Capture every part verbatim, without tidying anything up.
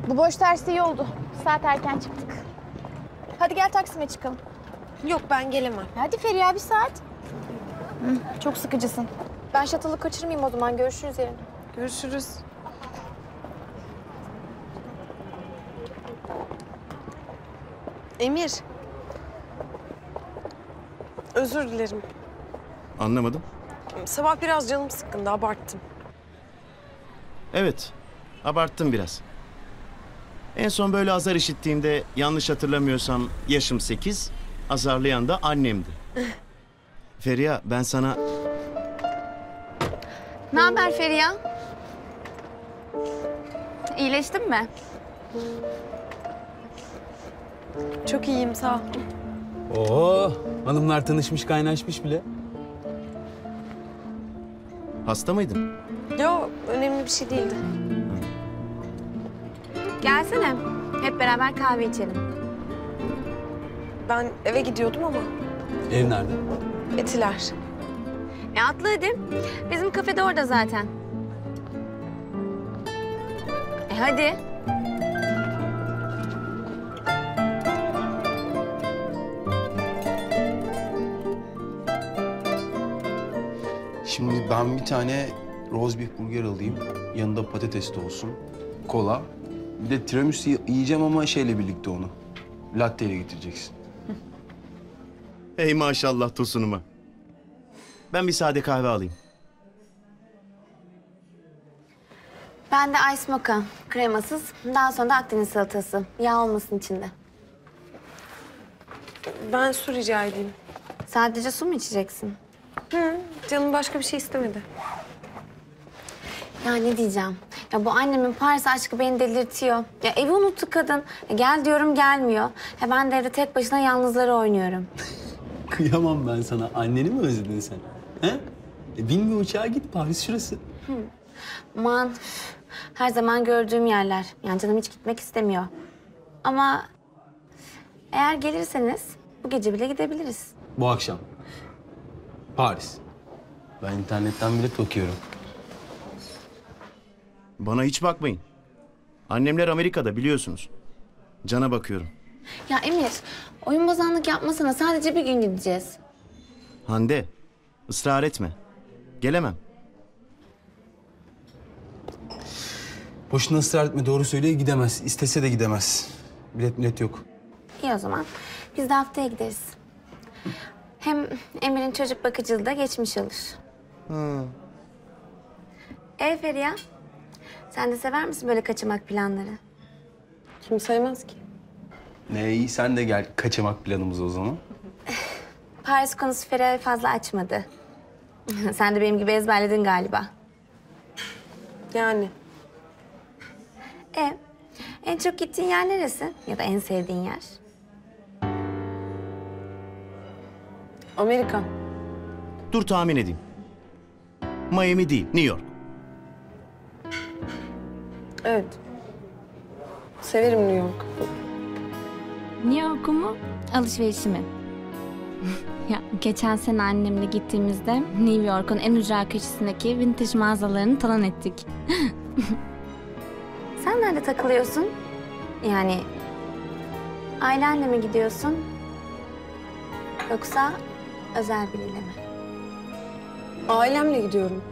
Bu boş ders iyi oldu. Saat erken çıktık. Hadi gel Taksim'e çıkalım. Yok ben gelemem. Hadi Feriha bir saat. Hı, çok sıkıcısın. Ben şatılı kaçırmayayım o zaman. Görüşürüz yarın. Görüşürüz. Emir. Özür dilerim. Anlamadım. Sabah biraz canım sıkkındı, abarttım. Evet, abarttım biraz. En son böyle azar işittiğimde yanlış hatırlamıyorsam yaşım sekiz, azarlayan da annemdi. Feriha, ben sana... Ne haber Feriha? İyileştin mi? Çok iyiyim, sağ ol. Oo, hanımlar tanışmış, kaynaşmış bile. Hasta mıydın? Yok, önemli bir şey değildi. Gelsene. Hep beraber kahve içelim. Ben eve gidiyordum ama Ev nerede? Etiler. E atla hadi. Bizim kafede orada zaten. E hadi. Şimdi ben bir tane roast beef burger alayım. Yanında patates de olsun. Kola. Bir de tiramisu yiyeceğim ama şeyle birlikte onu. Latte ile getireceksin. Hey maşallah tosunuma. Ben bir sade kahve alayım. Ben de ice mocha, kremasız. Daha sonra da Akdeniz salatası. Yağ olmasın içinde. Ben su rica edeyim. Sadece su mu içeceksin? Hı, canım başka bir şey istemedi. Ya ne diyeceğim? Ya bu annemin Paris aşkı beni delirtiyor. Ya evi unuttu kadın. Ya gel diyorum gelmiyor. Ya ben de evde tek başına yalnızları oynuyorum. Kıyamam ben sana. Anneni mi özledin sen? He? E, bin bir uçağa git, Paris şurası. Aman üf, her zaman gördüğüm yerler. Yani canım hiç gitmek istemiyor. Ama eğer gelirseniz bu gece bile gidebiliriz. Bu akşam. Paris. Ben internetten bilet bakıyorum. Bana hiç bakmayın. Annemler Amerika'da biliyorsunuz. Can'a bakıyorum. Ya Emir, oyun bozanlık yapmasana. Sadece bir gün gideceğiz. Hande, ısrar etme. Gelemem. Boşuna ısrar etme, doğru söylüyor, gidemez. İstese de gidemez. Bilet millet yok. İyi o zaman. Biz de haftaya gideriz. Hem Emir'in çocuk bakıcılığı da geçmiş olur. Hı. E Feriha, sen de sever misin böyle kaçamak planları? Kim saymaz ki? Ne iyi, sen de gel kaçamak planımız o zaman. Paris konusu Feriha'yı fazla açmadı. Sen de benim gibi ezberledin galiba. Yani E, en çok gittiğin yer neresi? Ya da en sevdiğin yer? Amerika. Dur tahmin edeyim. Miami değil, New York. Evet. Severim New York. New York'u mu, alışverişi mi? Ya geçen sene annemle gittiğimizde New York'un en ücra köşesindeki vintage mağazalarını talan ettik. Sen nerede takılıyorsun? Yani ailenle mi gidiyorsun? Yoksa özel biriyle mi? Ailemle gidiyorum.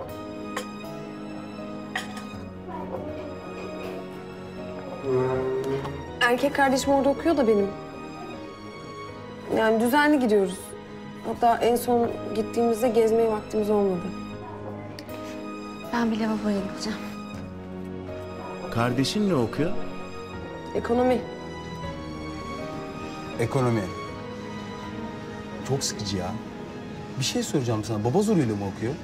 Erkek kardeşim orada okuyor da benim. Yani düzenli gidiyoruz. Hatta en son gittiğimizde gezmeye vaktimiz olmadı. Ben bir lavaboya gideceğim. Kardeşin ne okuyor? Ekonomi. Ekonomi. Çok sıkıcı ya. Bir şey soracağım sana. Baba zoruyla mı okuyor?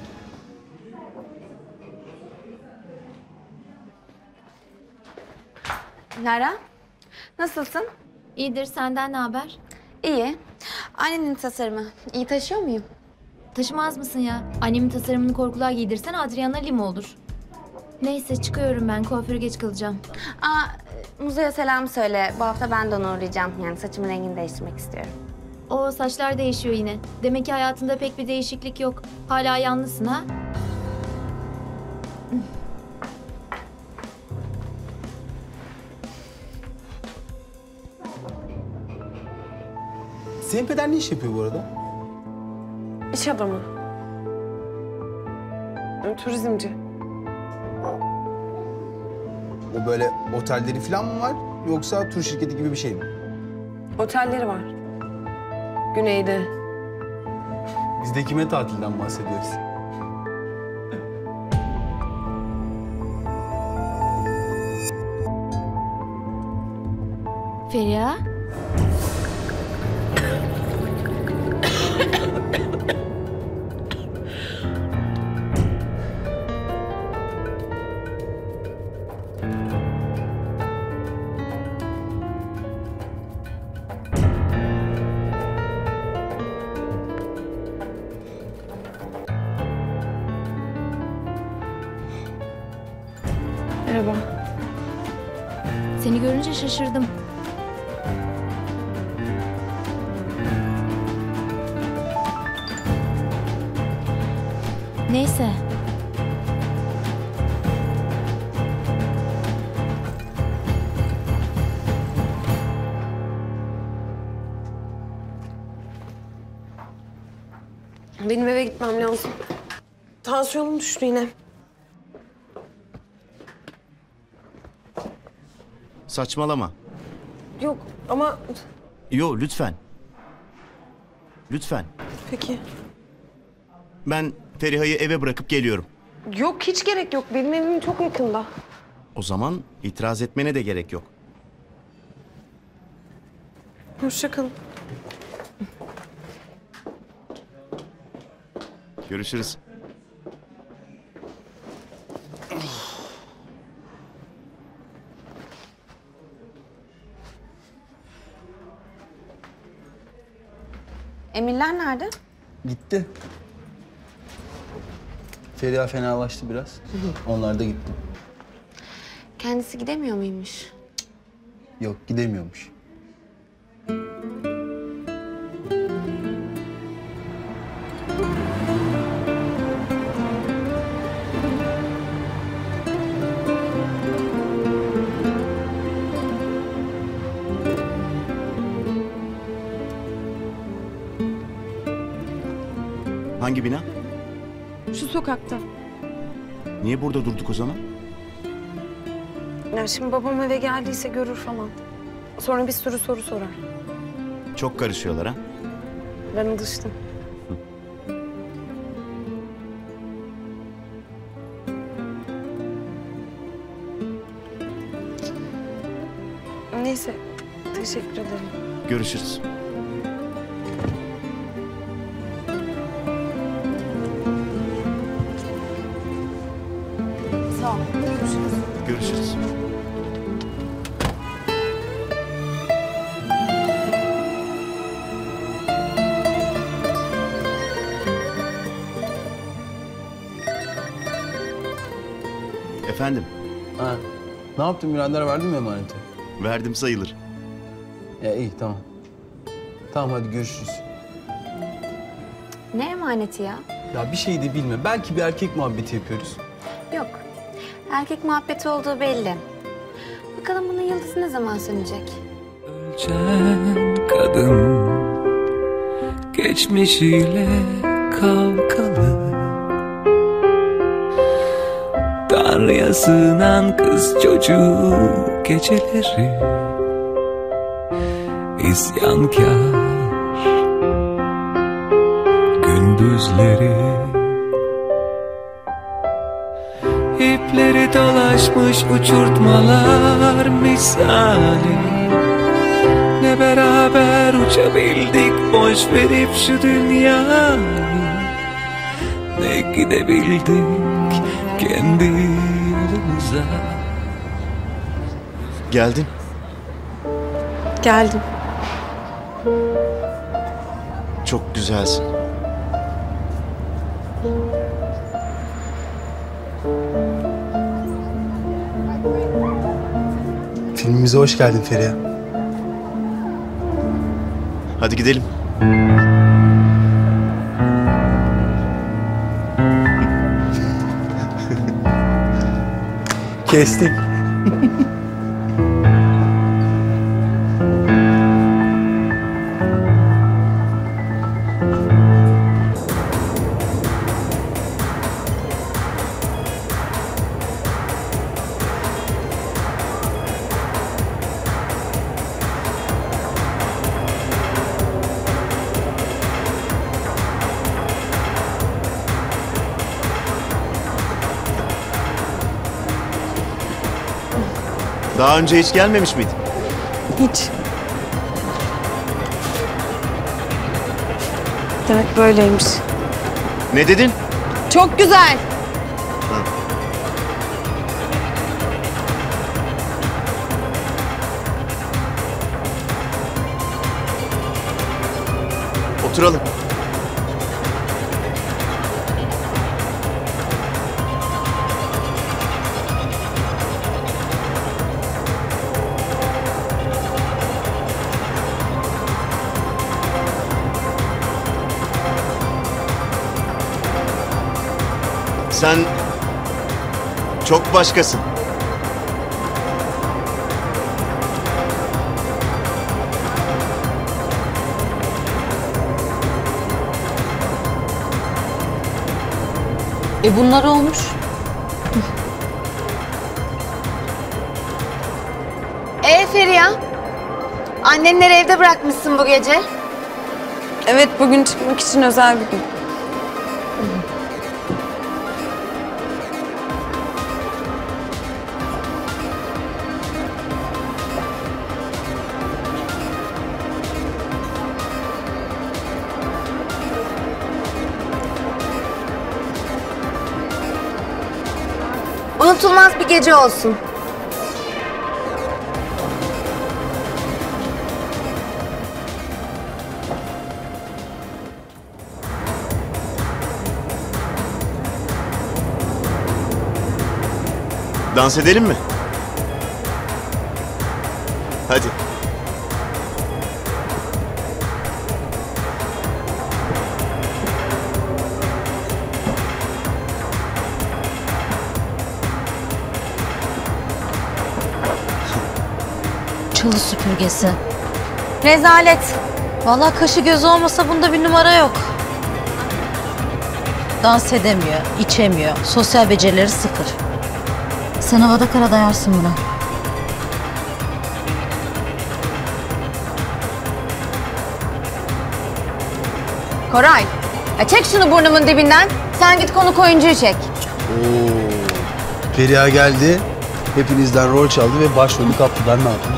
Lara, nasılsın? İyidir, senden ne haber? İyi. Annenin tasarımı. İyi taşıyor muyum? Taşımaz mısın ya? Annemin tasarımını korkuluğa giydirsen Adriana Lima olur. Neyse çıkıyorum ben, kuaföre geç kalacağım. Aa, Muzo'ya selam söyle. Bu hafta ben de onu uğrayacağım. Yani saçımın rengini değiştirmek istiyorum. O saçlar değişiyor yine. Demek ki hayatında pek bir değişiklik yok. Hala yalnızsın ha? Senin peder ne iş yapıyor bu arada? İş adamı. Yani turizmci. O böyle otelleri falan mı var yoksa tur şirketi gibi bir şey mi? Otelleri var. Güneyde. Biz de kime tatilden bahsediyoruz? Feriha? Merhaba. Seni görünce şaşırdım. Neyse. Benim eve gitmem lazım. Tansiyonum düştü yine. Saçmalama. Yok ama Yo, lütfen. Lütfen. peki. Ben Feriha'yı eve bırakıp geliyorum. Yok hiç gerek yok. Benim evim çok yakında. O zaman itiraz etmene de gerek yok. Hoşça kalın. Görüşürüz. Emirler nerede? Gitti. Feriha fenalaştı biraz. Onlar da gitti. Kendisi gidemiyor muymuş? Yok, gidemiyormuş. Hangi bina? Şu sokakta. Niye burada durduk o zaman? Ya şimdi babam eve geldiyse görür falan. Sonra bir sürü soru sorar. Çok karışıyorlar ha. Ben alıştım. Neyse, teşekkür ederim. Görüşürüz. Sağ ol. Görüşürüz. Görüşürüz. Efendim, Ha. Ne yaptın birader? Verdin mi emaneti? verdim sayılır. Ya iyi, tamam. Tamam, hadi görüşürüz. Ne emaneti ya? Ya bir şey de bilme. Belki bir erkek muhabbeti yapıyoruz. Yok. Erkek muhabbeti olduğu belli. Bakalım bunun yıldızı ne zaman sönecek? Ölçen kadın geçmişiyle kavgalı, Tanrı'ya sığınan kız çocuğu geceleri isyankar, gündüzleri ipleri dolaşmış uçurtmalar misali. Ne beraber uçabildik boş verip şu dünyayı, ne gidebildik kendi yolumuza. Geldin. Geldim. Çok güzelsin. Filmimize hoş geldin Feriha. Hadi gidelim. Kestik. Daha önce hiç gelmemiş miydin? Hiç. Demek böyleymiş. Ne dedin? Çok güzel. Oturalım. Sen çok başkasın. E bunlar olmuş. Ee Feriha, annenleri evde bırakmışsın bu gece. Evet, bugün çıkmak için özel bir gün. Unutulmaz bir gece olsun. Dans edelim mi? Hadi. Çalı süpürgesi. Rezalet. Vallahi kaşı gözü olmasa bunda bir numara yok. Dans edemiyor, içemiyor. Sosyal becerileri sıfır. Sen havada kara dayarsın buna. Koray, ya çek şunu burnumun dibinden. Sen git konuk oyuncuyu çek. Oo. Feriha geldi. Hepinizden rol çaldı ve başrolü kaptı. Ben ne yapayım?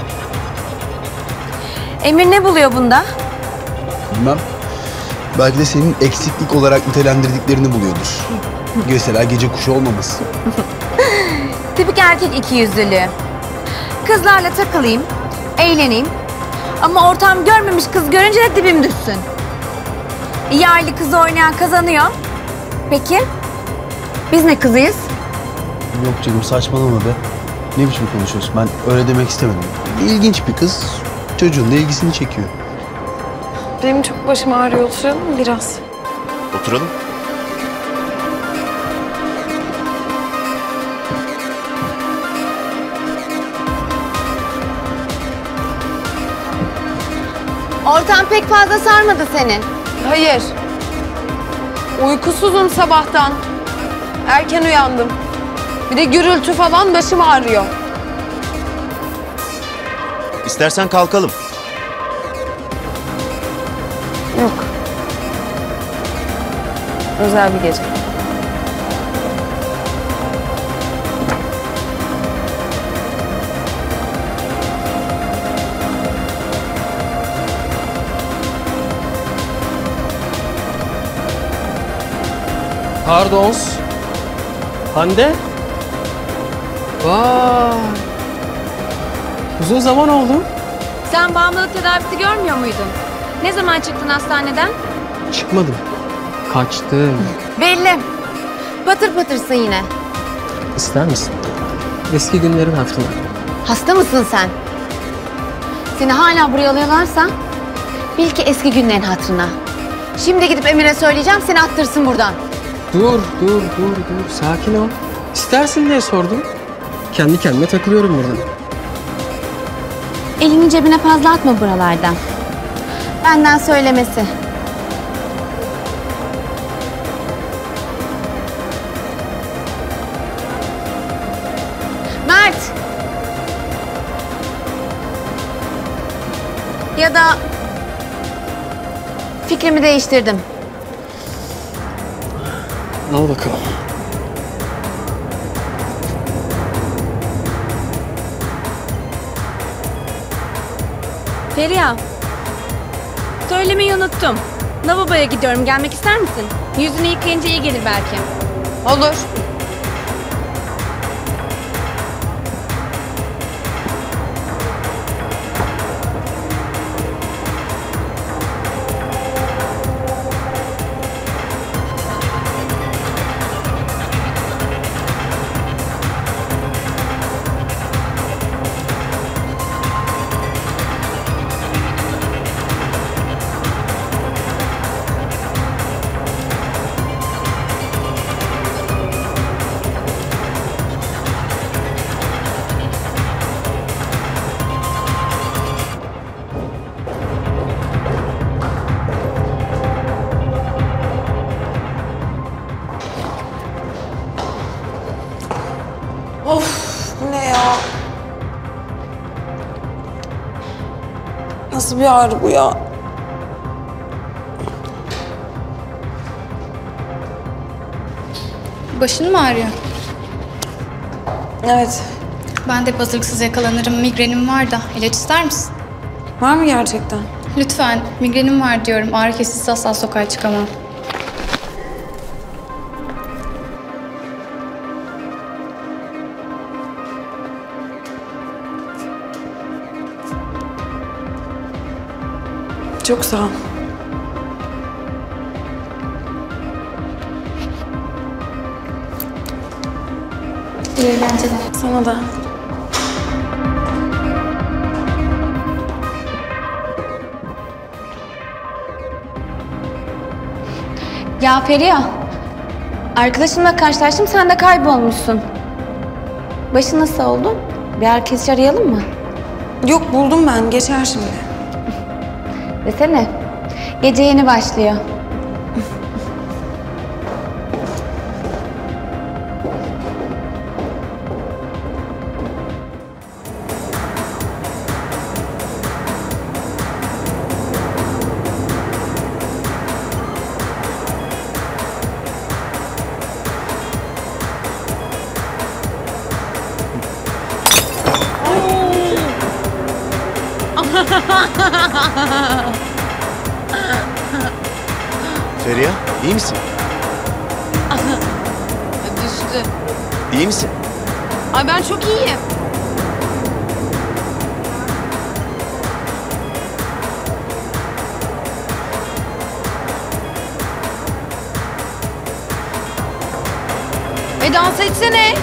Emir ne buluyor bunda? Bilmem. Belki de senin eksiklik olarak nitelendirdiklerini buluyordur. Mesela gece kuşu olmaması. Tipik erkek ikiyüzlülüğü. Kızlarla takılayım, eğleneyim. Ama ortam görmemiş kız görünce de dibim düşsün. İyi aile kızı oynayan kazanıyor. Peki, biz ne kızıyız? Yok canım, saçmalama be. Ne biçim konuşuyorsun? Ben öyle demek istemedim. İlginç bir kız. Çocuğun da ilgisini çekiyor. Benim çok başım ağrıyor. Oturalım mı biraz? Oturalım. Ortam pek fazla sarmadı seni. Hayır. Uykusuzum sabahtan. Erken uyandım. Bir de gürültü falan, başım ağrıyor. İstersen kalkalım. Yok. Özel bir gece. Pardon. Hande? Vay. Uzun zaman oldu. Sen bağımlılık tedavisi görmüyor muydun? Ne zaman çıktın hastaneden? Çıkmadım. Kaçtım. Belli. Patır patırsın yine. İster misin? Eski günlerin hatırına. Hasta mısın sen? Seni hala buraya alıyorlarsa bil ki eski günlerin hatırına. Şimdi gidip Emir'e söyleyeceğim, seni attırsın buradan. Dur, dur, dur, dur. Sakin ol. İstersin diye sordum. Kendi kendime takılıyorum burada. Elini cebine fazla atma buralardan. Benden söylemesi. Mert! Ya da fikrimi değiştirdim. Al bakalım. Feriha. Söylemeyi unuttum. Lavaboya gidiyorum. Gelmek ister misin? Yüzünü yıkayınca iyi gelir belki. Olur. Of, bu ne ya? Nasıl bir ağrı bu ya? Başın mı ağrıyor? Evet. Ben de hazırlıksız yakalanırım. Migrenim var da. İlaç ister misin? Var mı gerçekten? Lütfen. Migrenim var diyorum. Ağrı kesicisiz asla sokağa çıkamam. Çok sağ ol. İyi eğlenceler. Sana da. Ya Feriha. Arkadaşımla karşılaştım. Sen de kaybolmuşsun. Başı nasıl oldu? Bir herkes arayalım mı? Yok, buldum ben. Geçer şimdi. Desene. Gece yeni başlıyor. Feriha, iyi misin? Düştü. İyi misin? Ay ben çok iyiyim. E dans etsene.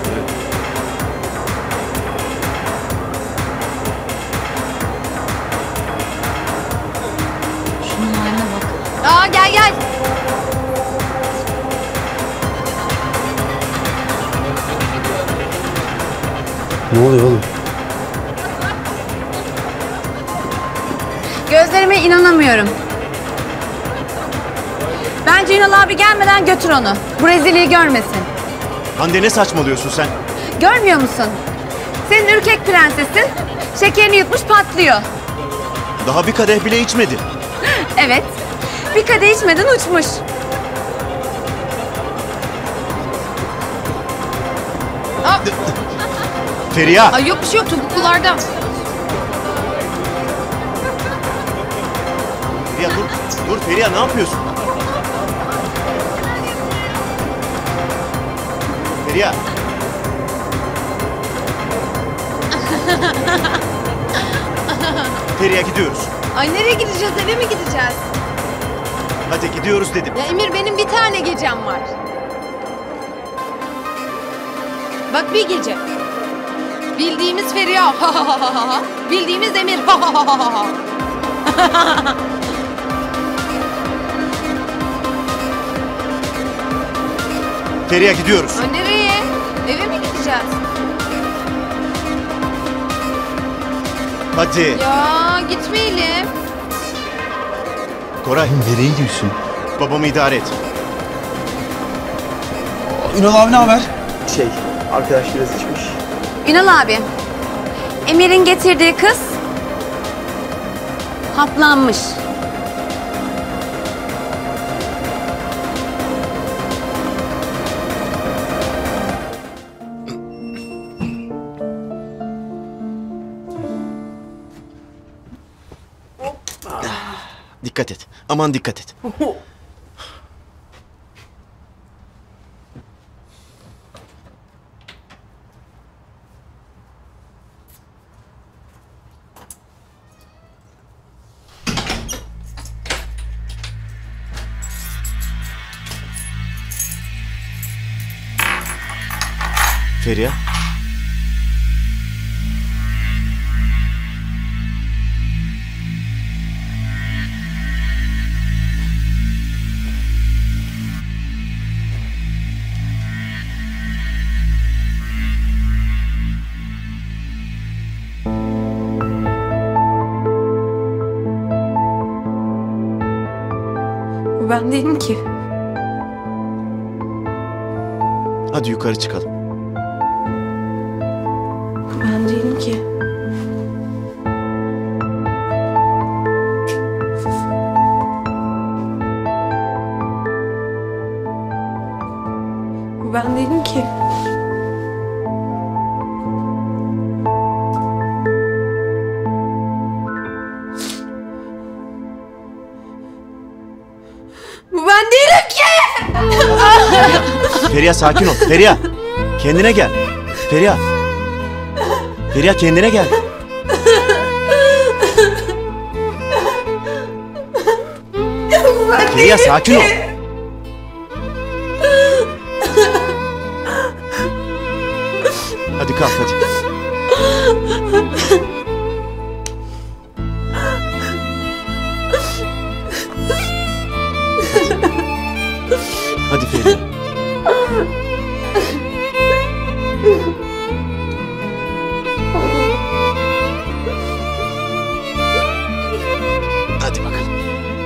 Şunun haline bak. Aa gel gel. Ne oluyor oğlum? Gözlerime inanamıyorum. Bence Ünal abi gelmeden götür onu. Bu rezilliği görmesin. Hande ne saçmalıyorsun sen? Görmüyor musun? Senin ürkek prensesin şekerini yutmuş patlıyor. Daha bir kadeh bile içmedi. Evet. Bir kadeh içmeden uçmuş. Feriha! Ay yok bir şey yok, topuklularda. Feriha dur, dur Feriha ne yapıyorsun? Feriha! Feriha gidiyoruz. Ay nereye gideceğiz? Eve mi gideceğiz? Hadi gidiyoruz dedim. Ya Emir, benim bir tane gecem var. Bak bir gece. Bildiğimiz Feriha. Bildiğimiz Emir. Feriha gidiyoruz. Ay nereye? Eve mi gideceğiz? Hadi. Ya gitmeyelim. Koray, Nereye gidiyorsun? babamı idare et. Ünal abi ne haber? Şey, arkadaş biraz içmiş. Ünal abi. Emir'in getirdiği kız haplanmış. Dikkat et. Aman dikkat et. Feriha. Bu ben değilim ki. Hadi yukarı çıkalım. Bu ben değilim ki. Bu ben değilim ki. Bu ben değilim ki. Feriha sakin ol. Feriha. Kendine gel. Feriha. Feriha kendine gel. Feriha sakin ol. Hadi kalk hadi. Hadi Feriha. Hadi bakalım.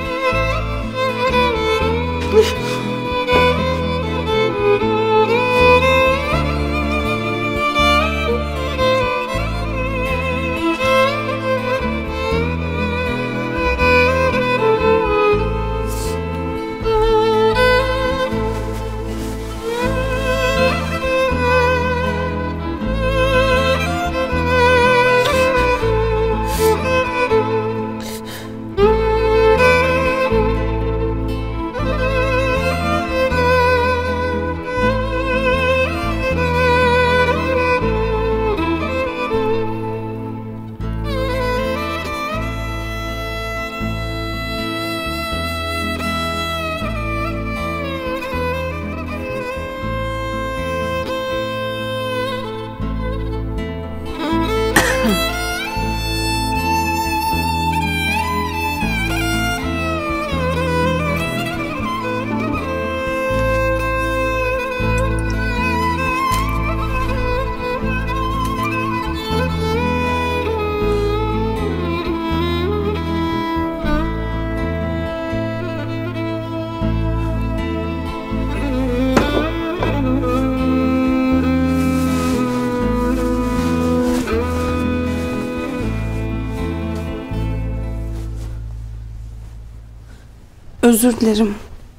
Özür dilerim.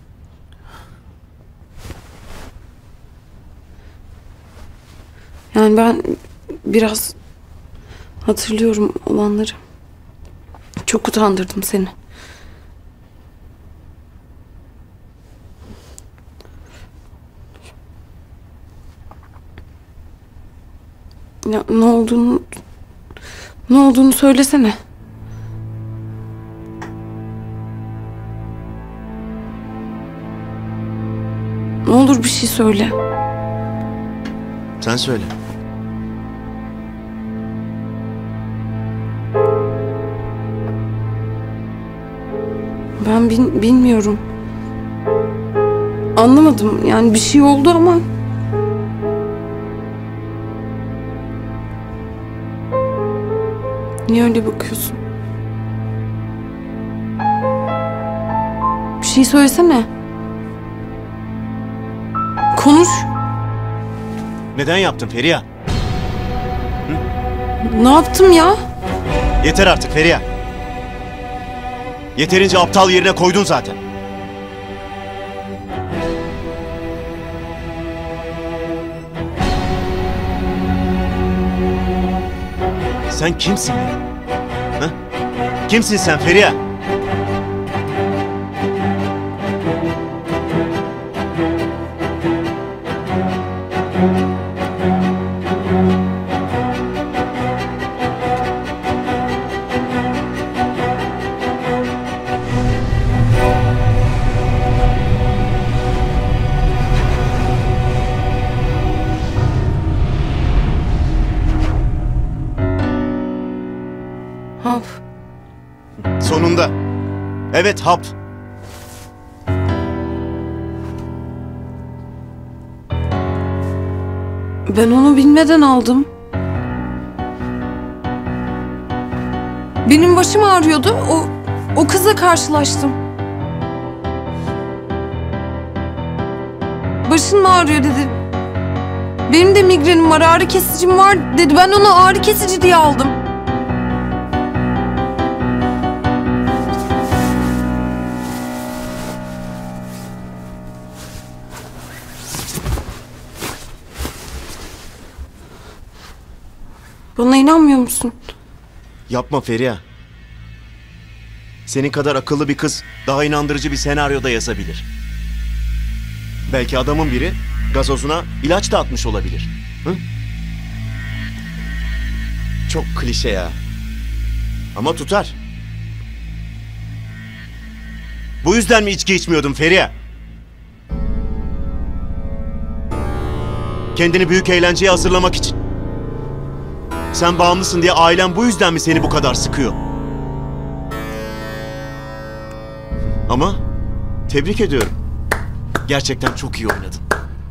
Yani ben biraz hatırlıyorum olanları. Çok utandırdım seni. Ya ne olduğunu ne olduğunu söylesene. Ne olur bir şey söyle. Sen söyle. Ben bil- bilmiyorum. Anlamadım. Yani bir şey oldu ama... Niye öyle bakıyorsun? Bir şey söylesene. Konuş. Neden yaptın Feriha? Ne yaptım ya? Yeter artık Feriha. Yeterince aptal yerine koydun zaten. Sen kimsin ya? Ha? Kimsin sen Feriha? Hap. Sonunda. Evet, hap. Ben onu bilmeden aldım. Benim başım ağrıyordu. O, o kızla karşılaştım. Başın mı ağrıyor dedi. Benim de migrenim var, ağrı kesicim var dedi. Ben onu ağrı kesici diye aldım. Bana inanmıyor musun? Yapma Feriha. Senin kadar akıllı bir kız daha inandırıcı bir senaryoda yazabilir. Belki adamın biri gazozuna ilaç da atmış olabilir. Hı? Çok klişe ya. Ama tutar. Bu yüzden mi içki içmiyordun Feriha? Kendini büyük eğlenceye hazırlamak için. Sen bağımlısın diye ailen bu yüzden mi seni bu kadar sıkıyor? Ama tebrik ediyorum. Gerçekten çok iyi oynadın.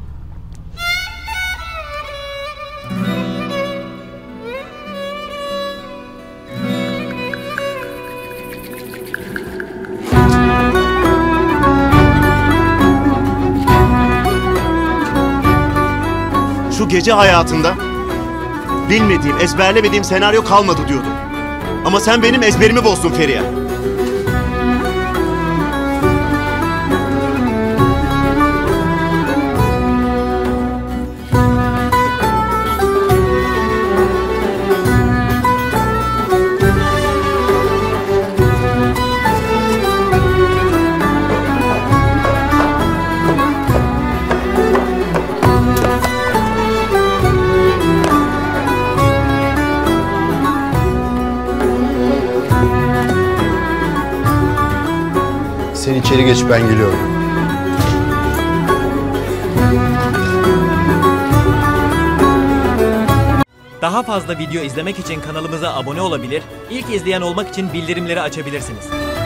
Şu gece hayatında bilmediğim, ezberlemediğim senaryo kalmadı diyordum. Ama sen benim ezberimi bozdun Feriha. Sen içeri geç, ben geliyorum. Daha fazla video izlemek için kanalımıza abone olabilir, ilk izleyen olmak için bildirimleri açabilirsiniz.